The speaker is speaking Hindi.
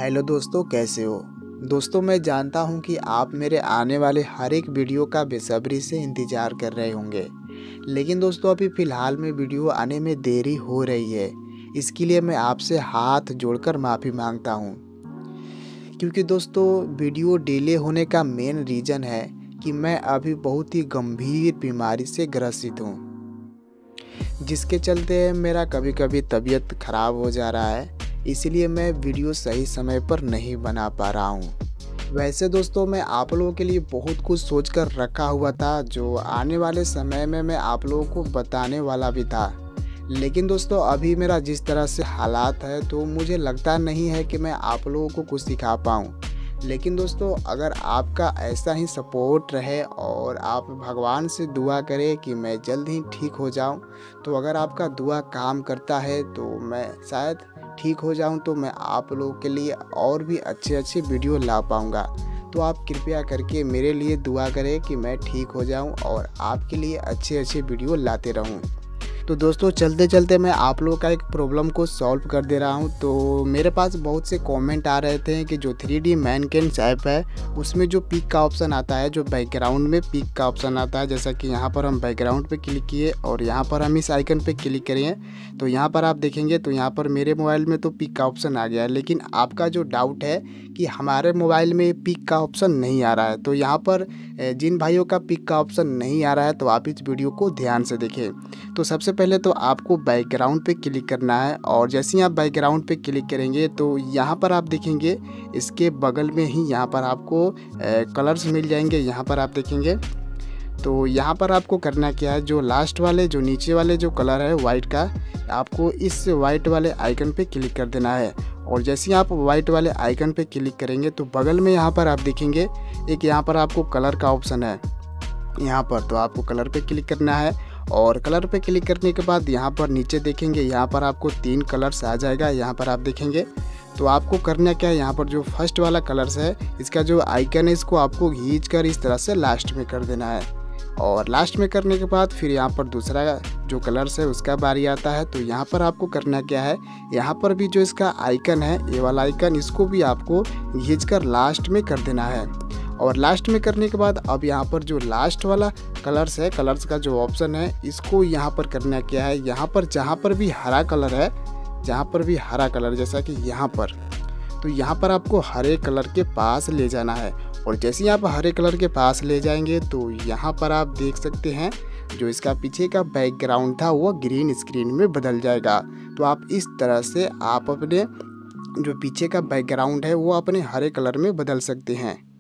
हेलो दोस्तों, कैसे हो। दोस्तों, मैं जानता हूं कि आप मेरे आने वाले हर एक वीडियो का बेसब्री से इंतज़ार कर रहे होंगे। लेकिन दोस्तों, अभी फ़िलहाल में वीडियो आने में देरी हो रही है। इसके लिए मैं आपसे हाथ जोड़कर माफ़ी मांगता हूं। क्योंकि दोस्तों, वीडियो डिले होने का मेन रीज़न है कि मैं अभी बहुत ही गंभीर बीमारी से ग्रसित हूँ, जिसके चलते मेरा कभी-कभी तबीयत ख़राब हो जा रहा है। इसलिए मैं वीडियो सही समय पर नहीं बना पा रहा हूँ। वैसे दोस्तों, मैं आप लोगों के लिए बहुत कुछ सोच कर रखा हुआ था, जो आने वाले समय में मैं आप लोगों को बताने वाला भी था। लेकिन दोस्तों, अभी मेरा जिस तरह से हालात है, तो मुझे लगता नहीं है कि मैं आप लोगों को कुछ सिखा पाऊँ। लेकिन दोस्तों, अगर आपका ऐसा ही सपोर्ट रहे और आप भगवान से दुआ करें कि मैं जल्द ही ठीक हो जाऊं, तो अगर आपका दुआ काम करता है तो मैं शायद ठीक हो जाऊं, तो मैं आप लोगों के लिए और भी अच्छे वीडियो ला पाऊंगा। तो आप कृपया करके मेरे लिए दुआ करें कि मैं ठीक हो जाऊं और आपके लिए अच्छे वीडियो लाते रहूं। तो दोस्तों, चलते चलते मैं आप लोगों का एक प्रॉब्लम को सॉल्व कर दे रहा हूं। तो मेरे पास बहुत से कमेंट आ रहे थे कि जो 3D मैनकेन्स ऐप है, उसमें जो पिक का ऑप्शन आता है, जो बैकग्राउंड में पिक का ऑप्शन आता है, जैसा कि यहाँ पर हम बैकग्राउंड पे क्लिक किए और यहाँ पर हम इस आइकन पे क्लिक करेंगे, तो यहाँ पर आप देखेंगे तो यहाँ पर मेरे मोबाइल में तो पिक का ऑप्शन आ गया है। लेकिन आपका जो डाउट है कि हमारे मोबाइल में पिक का ऑप्शन नहीं आ रहा है, तो यहाँ पर जिन भाइयों का पिक का ऑप्शन नहीं आ रहा है, तो आप इस वीडियो को ध्यान से देखें। तो सबसे पहले तो आपको बैकग्राउंड पे क्लिक करना है और जैसे ही आप बैकग्राउंड पे क्लिक करेंगे तो यहाँ पर आप देखेंगे इसके बगल में ही यहाँ पर आपको कलर्स मिल जाएंगे। यहाँ पर आप देखेंगे तो यहाँ पर आपको करना क्या है, जो लास्ट वाले, जो नीचे वाले जो कलर है वाइट का, आपको इस वाइट वाले आइकन पे क्लिक कर देना है। और जैसे ही आप वाइट वाले आइकन पे क्लिक करेंगे तो बगल में यहाँ पर आप देखेंगे एक यहाँ पर आपको कलर का ऑप्शन है यहाँ पर, तो आपको कलर पे क्लिक करना है। और कलर पे क्लिक करने के बाद यहाँ पर नीचे देखेंगे, यहाँ पर आपको 3 कलर्स आ जाएगा। यहाँ पर आप देखेंगे तो आपको करना क्या है, यहाँ पर जो फर्स्ट वाला कलर्स है, इसका जो आइकन है, इसको आपको खींच कर इस तरह से लास्ट में कर देना है। और लास्ट में करने के बाद फिर यहाँ पर दूसरा जो कलर्स है उसका बारी आता है। तो यहाँ पर आपको करना क्या है, यहाँ पर भी जो इसका आइकन है, ये वाला आइकन, इसको भी आपको खींच कर लास्ट में कर देना है। और लास्ट में करने के बाद अब यहाँ पर जो लास्ट वाला कलर्स है, कलर्स का जो ऑप्शन है, इसको यहाँ पर करना क्या है, यहाँ पर जहाँ पर भी हरा कलर है, जहाँ पर भी हरा कलर, जैसा कि यहाँ पर, तो यहाँ पर आपको हरे कलर के पास ले जाना है। और जैसे ही आप हरे कलर के पास ले जाएंगे तो यहाँ पर आप देख सकते हैं जो इसका पीछे का बैकग्राउंड था वो ग्रीन स्क्रीन में बदल जाएगा। तो आप इस तरह से आप अपने जो पीछे का बैकग्राउंड है वो अपने हरे कलर में बदल सकते हैं।